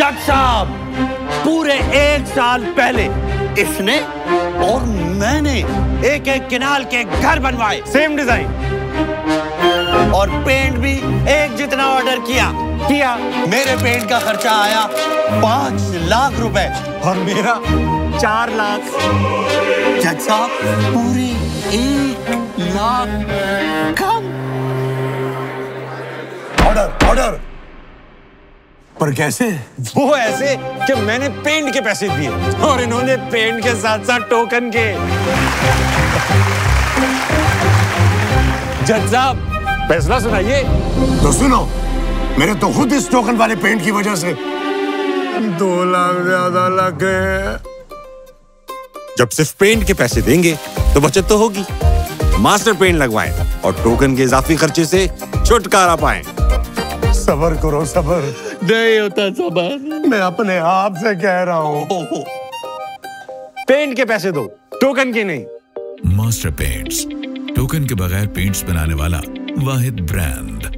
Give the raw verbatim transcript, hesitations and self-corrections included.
जज साहब, पूरे एक साल पहले इसने और मैंने एक एक किनाल के घर बनवाए, सेम डिजाइन, और पेंट भी एक जितना ऑर्डर किया किया मेरे पेंट का खर्चा आया पांच लाख रुपए और मेरा चार लाख। जज साहब, पूरे एक लाख कम। Order order. पर कैसे? वो ऐसे कि मैंने पेंट के पैसे दिए और इन्होंने पेंट के साथ साथ टोकन के। जज साहब, फैसला सुनाइए। तो सुनो, मेरे तो खुद इस टोकन वाले पेंट की वजह से दो लाख ज्यादा लग गए। जब सिर्फ पेंट के पैसे देंगे तो बचत तो होगी। मास्टर पेंट लगवाएं और टोकन के इजाफी खर्चे से छुटकारा पाएं। सबर करो, सबर नहीं होता सबर। मैं अपने आप से कह रहा हूँ। पेंट के पैसे दो, टोकन के नहीं। मास्टर पेंट्स, टोकन के बगैर पेंट्स बनाने वाला वाहिद ब्रांड।